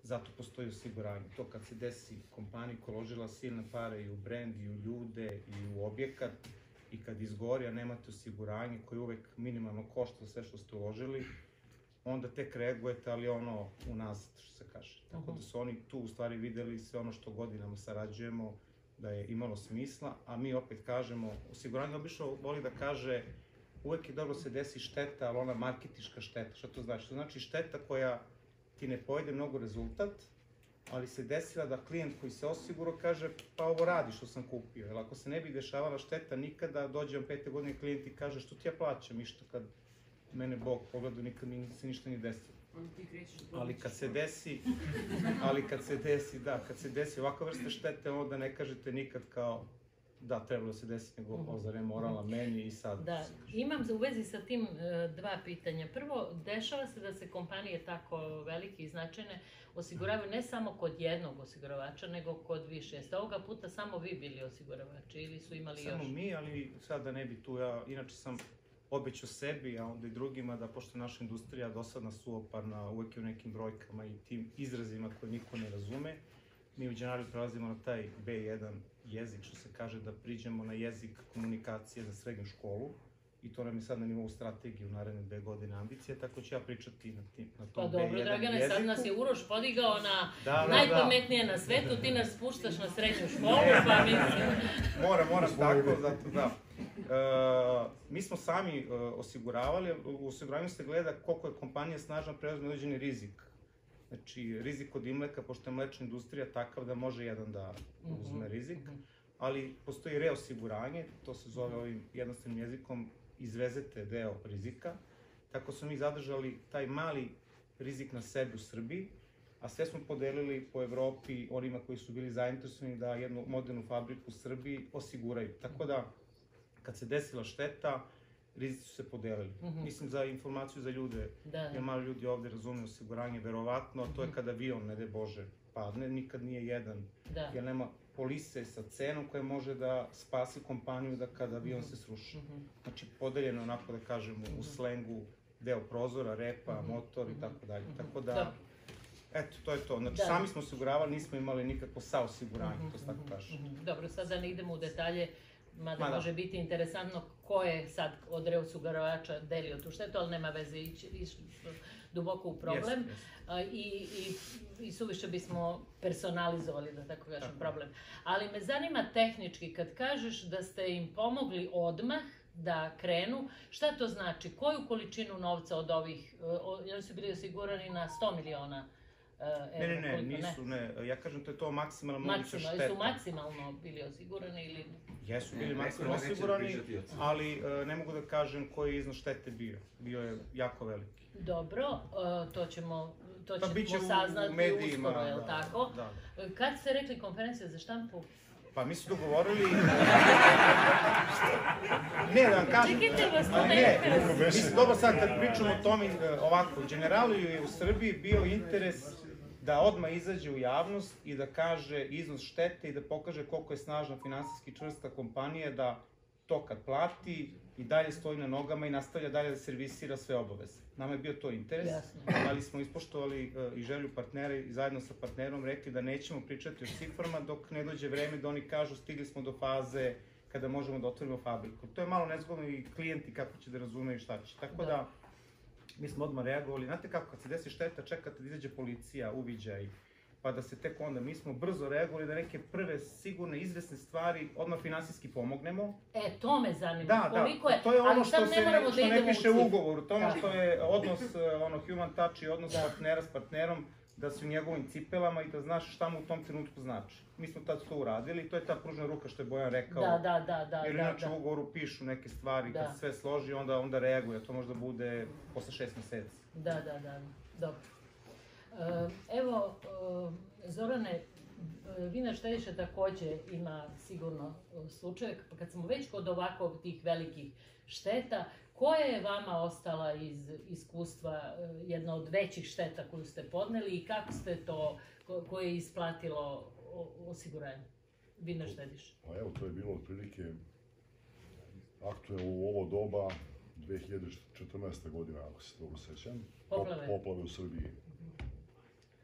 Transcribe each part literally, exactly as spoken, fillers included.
zato postoji osiguranje. To kad se desi kompaniji koja uložila silne pare i u brend, i u ljude, i u objekat, i kad izgori, a nemate osiguranje koje uvek minimalno košta sve što ste uložili, onda tek reagujete, ali ono unazad, što se kaže. Tako da su oni tu u stvari videli sve ono što godinama sarađujemo, da je imalo smisla, a mi opet kažemo, osiguranje obično voli da kaže uvek je dobro se desi šteta, ali ona marketiška šteta. Šta to znači? To znači šteta koja ti ne pojede mnogo rezultat, ali se desila da klijent koji se osigurao kaže pa ovo radi što sam kupio. Jer ako se ne bi dešavala šteta, nikada dođe vam pete godine klijent i kaže što ti ja plaćam, išto kad mene Bog pogledao, nikad mi se ništa nije desilo. Ali kad se desi, ali kad se desi, da, kad se desi ovakva vrsta štete, onda ne kažete nikad kao da, trebalo se desiti, nego ozare morala meni i sad. Da, imam u vezi sa tim dva pitanja. Prvo, dešava se da se kompanije tako velike i značajne osiguravaju ne samo kod jednog osiguravača, nego kod više. Jeste ovoga puta samo vi bili osiguravači ili su imali još? Samo mi, ali sad da ne bi tu, ja inače sam obećao sebi, a onda i drugima, da pošto je naša industrija dosadna, suoparna, uvek je u nekim brojkama i tim izrazima koje niko ne razume, mi u Generali prelazimo na taj be jedan jezik, što se kaže da priđemo na jezik komunikacije za srednju školu, i to nam je sad na nivou strategije u naredne dve godine ambicije, tako ću ja pričati na tom be jedan jeziku. Pa dobro, Dragane, sad nas je Uroš podigao na najpametnije na svetu, ti nas spuštaš na srednju školu, pa mislim... Moram, moram tako, zato da... Mi smo sami osiguravali, u osiguravanju se gleda koliko je kompanija snažna preuzme određeni rizik. Znači, rizik od imleka, pošto je mlečna industrija takav da može jedan da uzme rizik, ali postoji reosiguranje, to se zove ovim jednostavnim jezikom, izvezete deo rizika. Tako smo mi zadržali taj mali rizik na sebi u Srbiji, a sve smo podelili po Evropi onima koji su bili zainteresovani da jednu modernu fabriku u Srbiji osiguraju. Tako da, kad se desila šteta, rizici su se podelili. Mislim, za informaciju za ljude, jer malo ljudi ovde razume osiguranje, verovatno, to je kada avion, ne de Bože, padne, nikad nije jedan, jer nema polise sa cenom koja može da spasi kompaniju da kada avion se sruši. Znači, podeljeno onako da kažemo u slengu, deo prozora, repa, motor i tako dalje. Tako da, eto, to je to. Znači, sami smo osiguravali, nismo imali nikakvo saosiguranje, to se tako kaže. Dobro, sad da ne idemo u detalje, mada može biti interesantno ko je sad od reosiguravača delio tu štetu, ali nema veze, ići duboko u problem i suviše bismo personalizovali, da tako kažem, problem. Ali me zanima tehnički, kad kažeš da ste im pomogli odmah da krenu, šta to znači? Koju količinu novca od ovih, jer su bili osigurani na sto miliona? Ne, ne, ne, nisu, ne. Ja kažem to je to maksimalno moguća šteta. Jesu maksimalno bili osigurani ili... Jesu bili maksimalno osigurani, ali ne mogu da kažem koji je iznos štete bio. Bio je jako veliki. Dobro, to ćemo saznati uskoro, je li tako? Kad ste rekli konferencija za štampu? Pa mi su dogovorili... Ne, da vam kažem... Čekajte vas, to ne... Mislim, dobro sad kad pričamo o tome, ovako, Generali je u Srbiji bio interes da odmah izađe u javnost i da kaže iznos štete i da pokaže koliko je snažna finansijski čvrsta kompanija, da to kad plati i dalje stoji na nogama i nastavlja dalje da servisira sve obaveze. Nama je bio to interes, ali smo ispoštovali i želju partnera i zajedno sa partnerom rekli da nećemo pričati o ciframa dok ne dođe vreme da oni kažu stigli smo do faze kada možemo da otvorimo fabriku. To je malo nezgodno i klijenti kako će da razumeju šta će. Tako da, mi smo odmah reagovali. Znate kako, kad se desi šteta, čekate da izađe policija, uviđaj, pa da se tek onda, mi smo brzo reagovali da neke prve, sigurne, izvesne stvari odmah finansijski pomognemo. E, to me zanima. Da, da, to je ono što ne piše u ugovoru, to je ono što je odnos, ono, human touch i odnos partnera s partnerom, da si u njegovim cipelama i da znaš šta mu u tom trenutku znači. Mi smo tad to uradili i to je ta pružna ruka što je Bojan rekao. Da, da, da, da. Jer inače u ugovoru pišu neke stvari, kad sve složi, onda reaguje. To možda bude posle šest meseci. Da, da, da, dobro. Evo, Zorane, Vinar štediša takođe ima sigurno slučaj, pa kad smo već kod ovakvog tih velikih šteta, koja je vama ostala iz iskustva jedna od većih šteta koju ste podneli i kako ste to, koje je isplatilo osiguranje? Vinar štediša. Pa evo, to je bilo otprilike aktuelno u ovo doba dve hiljade četrnaeste. godina, ako se dobro sećam. Poplave. Poplave u Srbiji.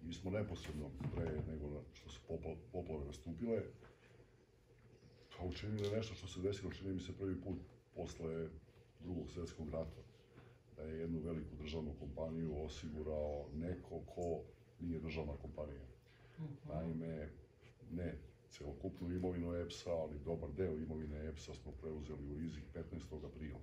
Mi smo neposredno pre nego što su poplave nastupile, pa učinili nešto što se desilo, čini mi se prvi put posle drugog svjetskog rata. Da je jednu veliku državnu kompaniju osigurao neko ko nije državna kompanija. Naime, ne celokupnu imovinu E P S-a, ali dobar deo imovine E P S-a smo preuzeli u rizik petnaestog aprila.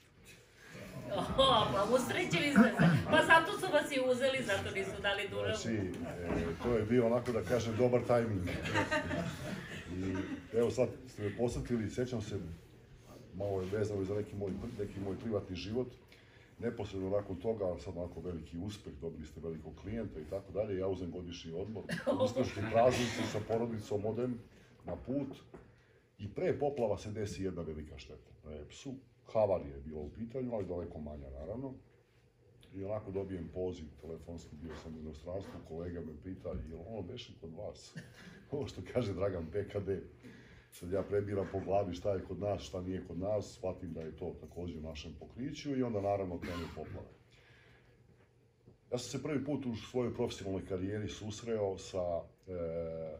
Oho, pa usrećili ste se. Pa zato su vas i uzeli, zato nisu dali Dunavu. Znači, to je bio onako da kažem dobar tajming. I evo sad ste me posjetili, sjećam se, malo je vezano za neki moj, neki moj privatni život. Neposredno nakon toga, sad onako veliki uspeh, dobili ste velikog klijenta i tako dalje, ja uzem godišnji odmor, uskršnji praznici sa porodicom odem na put i pre poplava se desi jedna velika šteta na E P S-u. Havarija je bila u pitanju, ali daleko manja naravno. I onako dobijem poziv telefonski, bio sam u inostranstvu, kolega me pita, jel ono beše kod vas? Ovo što kaže Dragan P K D. Sad ja prebiram po glavi šta je kod nas, šta nije kod nas, shvatim da je to također u našem pokriću i onda naravno krenu poplave. Ja sam se prvi put u svojoj profesionalnoj karijeri susreo sa e,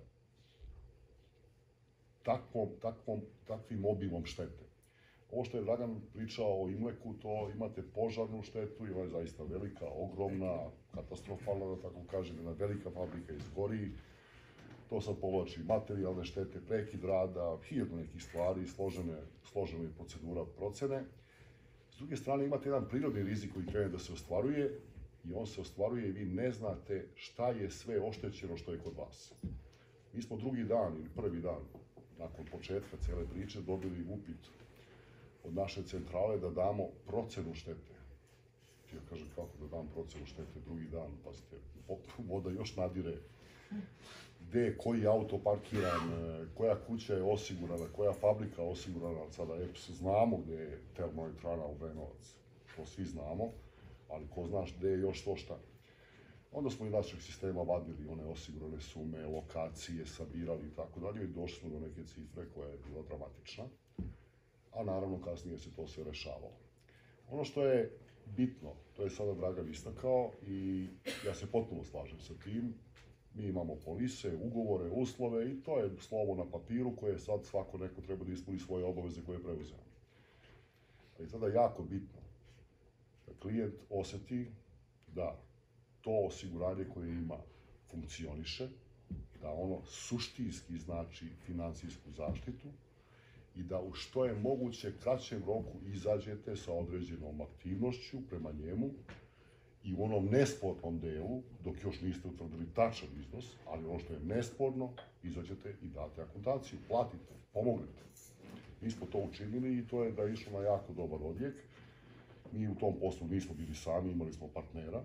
takvom, takvom, takvim obimom štete. Ovo što je Dragan pričao o Imleku, to imate požarnu štetu i ona je zaista velika, ogromna, katastrofalna, da tako kažem, jedna velika fabrika izgori. To sad povlači materijalne štete, prekid rada, hiljadu nekih stvari, složene, složene procedura procene. S druge strane imate jedan prirodni rizik koji krene da se ostvaruje i on se ostvaruje i vi ne znate šta je sve oštećeno što je kod vas. Mi smo drugi dan ili prvi dan nakon početka cijele priče dobili upit od naše centrale da damo procenu štete. Ja kažem kako da dam procenu štete drugi dan, pazite, voda još nadire. Gde je koji auto parkiran, koja kuća je osigurana, koja fabrika je osigurana, sada E P S znamo gde je termoelektrana u Brenovac, to svi znamo, ali ko znaš gde je još to šta. Onda smo iz našeg sistema vadili one osigurane sume, lokacije, sabirali i tako dalje i došli smo do neke cifre koja je bila dramatična, a naravno kasnije se to sve rešavalo. Ono što je bitno, to je sada Dragan istakao i ja se potpuno slažem sa tim. Mi imamo polise, ugovore, uslove i to je slovo na papiru koje sad svako neko treba da ispuni svoje obaveze koje je preuzeo. Ali sada je jako bitno da klijent osjeti da to osiguranje koje ima funkcioniše, da ono suštinski znači finansijsku zaštitu i da u što je moguće kraćem roku izađete sa određenom aktivnošću prema njemu i u onom nespornom delu, dok još niste utvrdili tačan iznos, ali ono što je nesporno, izađete i date akontaciju, platite, pomognete. Mi smo to učinili i to je da je išlo na jako dobar odjek. Mi u tom poslu nismo bili sami, imali smo partnera.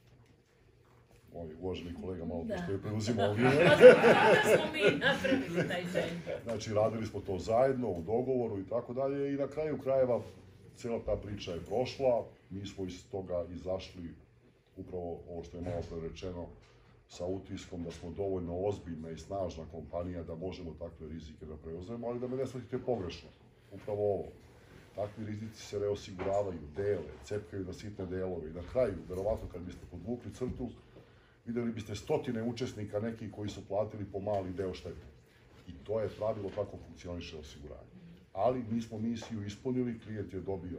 Moj uvaženi kolega malo pošto je preuzimao ovdje. Da smo mi napravili taj čen. Znači, radili smo to zajedno, u dogovoru i tako dalje i na kraju krajeva cijela ta priča je prošla. Mi smo iz toga izašli, upravo ovo što je malo pre rečeno, sa utiskom da smo dovoljno ozbiljna i snažna kompanija da možemo takve rizike da preuzmemo, ali da me ne shvatite pogrešno. Upravo ovo. Takvi rizici se reosiguravaju, dele, cepkaju na sitne delove i na kraju, verovatno kad biste podvukli crtu, videli biste stotine učesnika neki koji su platili po mali deo štete. I to je pravilo kako funkcioniše osiguranje. Ali mi smo misiju ispunili, klijent je dobio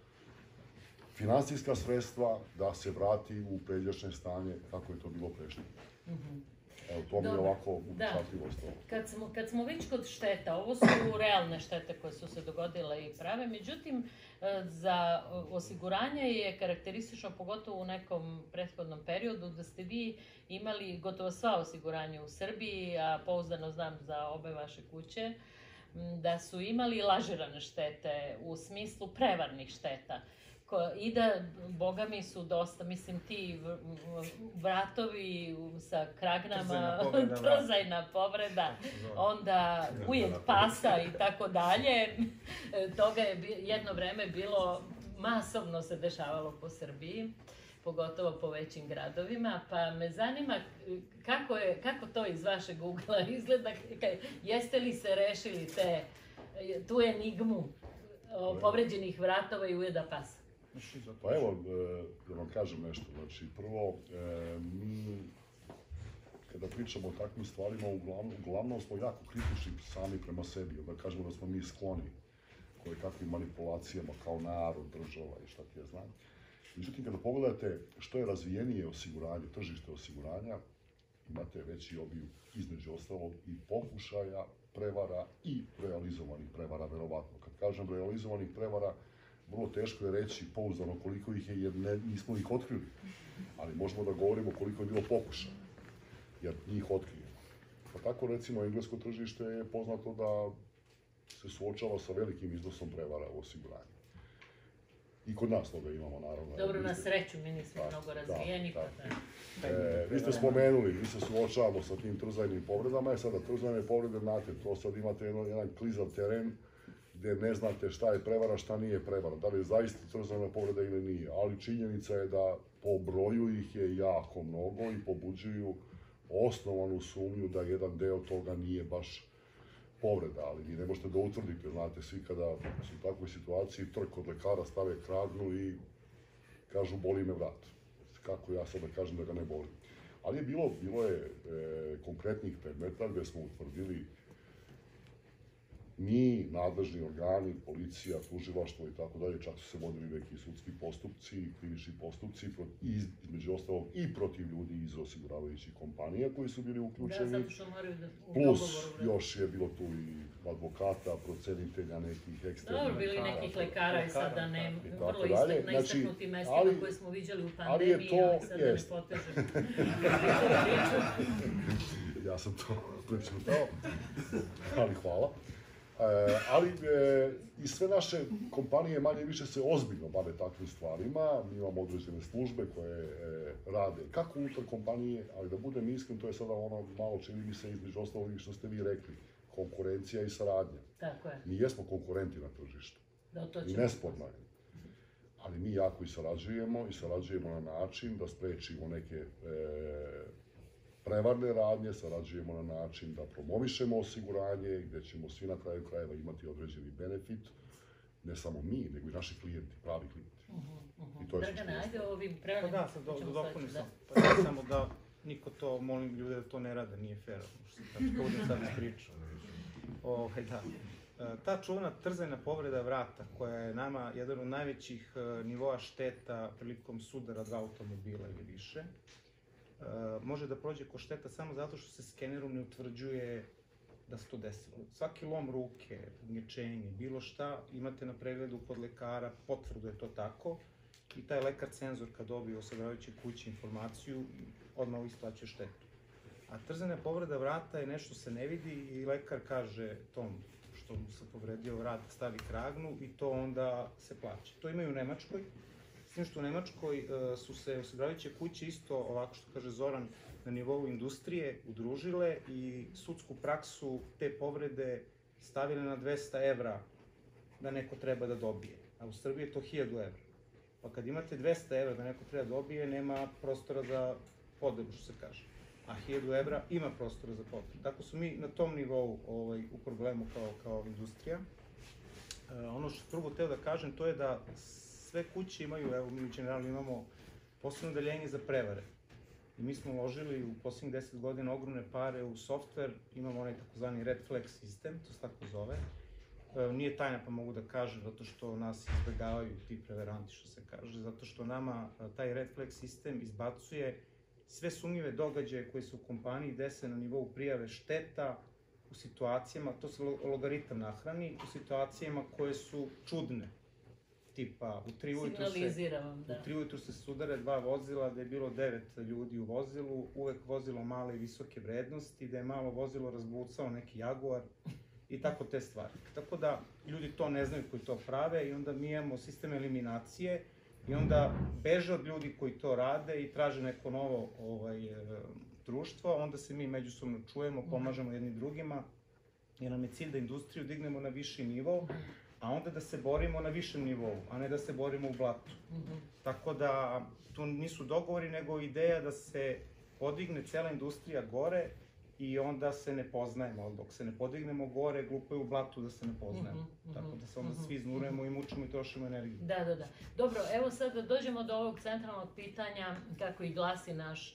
finansijska sredstva da se vrati u pređašnje stanje kako je to bilo prešnje. Evo, to mi je ovako upečatljivost. Kad smo, kad smo već kod šteta, ovo su realne štete koje su se dogodile i prave, međutim, za osiguranje je karakteristično, pogotovo u nekom prethodnom periodu, da ste vi imali gotovo sva osiguranja u Srbiji, a pouzdano znam za obe vaše kuće, da su imali lažirane štete u smislu prevarnih šteta. I da, boga mi su dosta, mislim, ti vratovi sa kragnama, trzajna povreda, onda ujed pasa i tako dalje. Toga je jedno vreme bilo, masovno se dešavalo po Srbiji, pogotovo po većim gradovima, pa me zanima kako, je, kako to iz vašeg ugla izgleda, jeste li se rešili te, tu enigmu povređenih vratova i ujeda pasa? Pa evo, da vam kažem nešto. Znači, prvo, mi pričamo o takvim stvarima, uglavnom, uglavnom smo jako kritični sami prema sebi, da kažemo da smo mi skloni koje kakvim manipulacijama kao narod, država i šta ti ja znam. Međutim, kada pogledate što je razvijenije osiguranje, tržište osiguranja, imate veći obim između ostalog i pokušaja, prevara i realizovanih prevara, verovatno. Kad kažem realizovanih prevara, vrlo teško je reći pouzdano koliko ih je, jer ne, nismo ih otkrili. Ali možemo da govorimo koliko je bilo pokušaja, jer njih otkrijemo. Pa tako, recimo, englesko tržište je poznato da se suočava sa velikim iznosom prevara u osiguranju. I kod nas toga imamo, naravno. Dobro, na sreću, mi nismo mnogo razvijeni. Vi ste spomenuli, mi se suočavamo sa tim trzajnim povredama, i sada trzajne povrede, znate, to sad imate jedan klizav teren gdje ne znate šta je prevara, šta nije prevara, da li je zaista trzajna povreda ili nije, ali činjenica je da po broju ih je jako mnogo i pobuđuju osnovanu sumnju da jedan deo toga nije baš povreda, ali vi ne možete da utvrdite, znate, svi kada su u takvoj situaciji, trk od lekara stave kragnu i kažu boli me vrat. Kako ja sad da kažem da ga ne boli. Ali je bilo, bilo je e, konkretnih predmeta gdje smo utvrdili mi, nadležni organi, policija, tužilaštvo i tako dalje, čak su se vodili neki sudski postupci, klinični postupci, između ostalog i protiv ljudi iz osiguravajućih kompanija koji su bili uključeni. Da, zato što moraju da u Plus, dogovoru. još je bilo tu i advokata, procenitelja, nekih eksternih. Dobro, bili nekih lekara i sada ne, vrlo dalje. na istaknutim mestima ali, koje smo viđali u ali pandemiji, je to, ali sad da ne potežem. Ja sam to prečutao, ali hvala. E, ali e, i sve naše kompanije manje više se ozbiljno bave takvim stvarima. Mi imamo određene službe koje e, rade kako unutar kompanije, ali da budem iskren, to je sada ono malo čini mi se između ostalog što ste vi rekli, konkurencija i saradnja. Tako je. Mi jesmo konkurenti na tržištu. Da, to I nesporno je. Ali mi jako i sarađujemo i sarađujemo na način da sprečimo neke e, prevarne radnje, sarađujemo na način da promovišemo osiguranje, gdje ćemo svi na kraju krajeva imati određeni benefit, ne samo mi, nego i naši klijenti, pravi klijenti. Uh-huh, uh-huh. I to je Dragane, ajde o ovim prevarnim... Pa da, sad dopunim sam. Pa da, samo da niko to, molim ljude da to ne rade, nije fair. Znači, kao budem sad ispričao. Ovaj, da. Ta čuvena trzajna povreda vrata, koja je nama jedan od najvećih nivoa šteta prilikom sudara dva automobila ili više, može da prođe ko šteta samo zato što se skenerom ne utvrđuje da se to desilo. Svaki lom ruke, ugnječenje, bilo šta, imate na pregledu kod lekara, potvrdu je to tako, i taj lekar cenzor kad dobije u osiguravajućoj kući informaciju, odmah isplaćuje štetu. A trzajna povreda vrata je nešto se ne vidi i lekar kaže tom što mu se povredio vrat, stavi kragnu i to onda se plaća. To imaju u Nemačkoj. S tim što u Nemačkoj su se osiguravajuće kuće isto, ovako što kaže Zoran, na nivou industrije udružile i sudsku praksu te povrede stavile na dvesta evra da neko treba da dobije. A u Srbiji je to hiljadu evra. Pa kad imate dvesta evra da neko treba da dobije, nema prostora za podelu, što se kaže. A hiljadu evra ima prostora za podelu. Tako su mi na tom nivou ovaj, u problemu kao, kao industrija. E, ono što drugo teo da kažem, to je da sve kuće imaju, evo mi u Generalu imamo posebno odeljenje za prevare. I mi smo uložili u posljednjih deset godina ogromne pare u softver, imamo onaj takozvani Red Flag sistem, to se tako zove. E, nije tajna pa mogu da kažem, zato što nas izbjegavaju ti preveranti, što se kaže, zato što nama taj Red Flag sistem izbacuje sve sumnjive događaje koji su u kompaniji dese na nivou prijave šteta u situacijama, to se logaritam nahrani, u situacijama koje su čudne. Tipa, u tri ujutru se, da. u tri ujutru se sudare dva vozila, da je bilo devet ljudi u vozilu, uvek vozilo male i visoke vrednosti, da je malo vozilo razbucao neki Jaguar i tako te stvari. Tako da ljudi to ne znaju koji to prave i onda mi imamo sistem eliminacije i onda beže od ljudi koji to rade i traže neko novo ovaj, društvo, onda se mi međusobno čujemo, pomažemo jedni drugima, jer nam je cilj da industriju dignemo na viši nivo, a onda da se borimo na višem nivou, a ne da se borimo u blatu. Mm-hmm. Tako da, tu nisu dogovori, nego ideja da se podigne cela industrija gore i onda se ne poznajemo, ali dok se ne podignemo gore, glupo je u blatu da se ne poznajemo. Mm-hmm. Tako da se onda mm-hmm. svi iznurujemo i mučimo i trošimo energiju. Da, da, da. Dobro, evo sad da dođemo do ovog centralnog pitanja, kako i glasi naš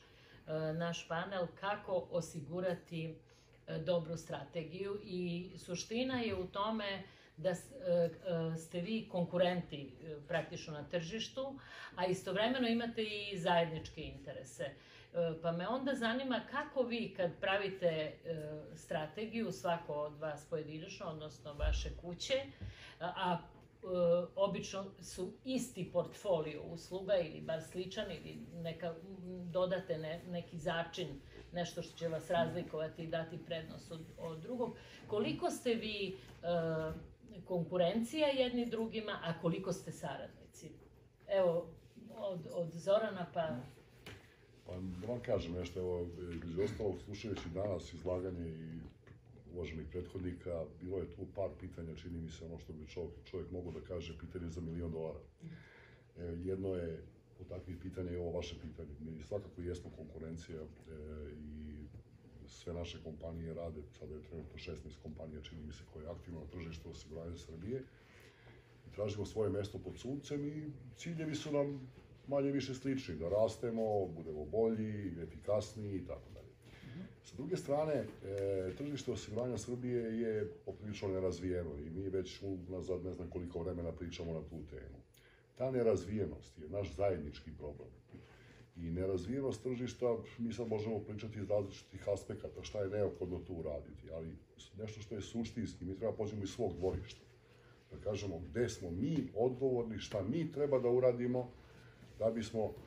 naš panel kako osigurati dobru strategiju i suština je u tome da ste vi konkurenti praktično na tržištu, a istovremeno imate i zajedničke interese. Pa me onda zanima kako vi kad pravite strategiju, svako od vas pojedinačno, odnosno vaše kuće, a obično su isti portfolio usluga ili bar sličan ili neka, dodate ne, neki začin, nešto što će vas razlikovati i dati prednost od, od drugog. Koliko ste vi uh, konkurencija jedni drugima, a koliko ste saradnici? Evo, od, od Zorana pa... Pa da vam kažem nešto, evo, između ostalog, slušajući danas izlaganje i uvaženih prethodnika, bilo je tu par pitanja, čini mi se ono što bi čovjek, čovjek mogao da kaže, pitanje za milion dolara. E, jedno je od takvih pitanja je ovo vaše pitanje. Mi svakako jesmo konkurencija e, i sve naše kompanije rade, sada je trenutno šesnaest kompanija, čini mi se, koje je aktivno na tržištu osiguranja Srbije. I tražimo svoje mesto pod suncem i ciljevi su nam manje više slični, da rastemo, budemo bolji, efikasniji i tako dalje. Sa druge strane, e, tržište osiguranja Srbije je poprilično nerazvijeno i mi već unazad ne znam koliko vremena pričamo na tu temu. Ta nerazvijenost je naš zajednički problem. I nerazvijenost tržišta, mi sad možemo pričati iz različitih aspekata šta je neophodno tu uraditi, ali nešto što je suštinski, mi treba pođemo iz svog dvorišta. Da kažemo gde smo mi odgovorni, šta mi treba da uradimo, da bismo